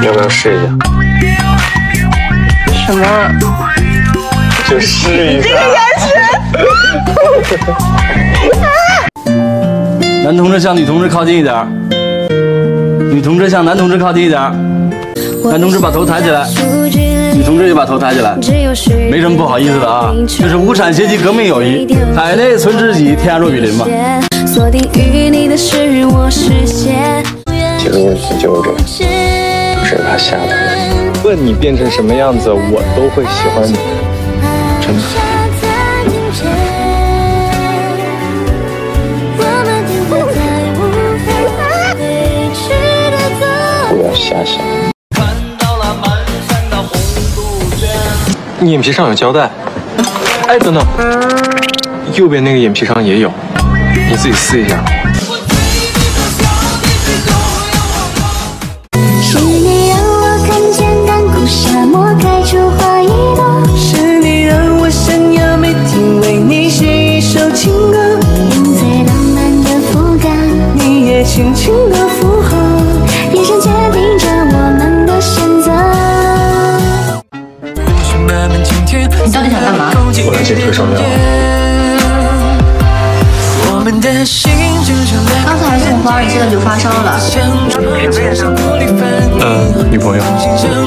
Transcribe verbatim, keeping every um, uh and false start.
你要不要试一下？ 什么？ 就试一下。 这个眼神。 男同志向女同志靠近一点，女同志向男同志靠近一点，男同志把头抬起来，女同志也把头抬起来，没什么不好意思的啊，这是无产阶级革命友谊，海内存知己，天下若比邻嘛。 其实问题就是这个，只是他吓到了。问你变成什么样子，我都会喜欢你，真的。不要瞎想。你眼皮上有胶带。哎，等等，右边那个眼皮上也有，你自己撕一下。 是你让我看见干枯沙漠开出花一朵，是你让我想要每天为你写一首情歌，用最浪漫的副歌，你也轻轻的附和，眼神决定着我们的选择。 你到底想干嘛？ 我来借退烧药。 刚才还送花，你现在就发烧了。 呃，女朋友。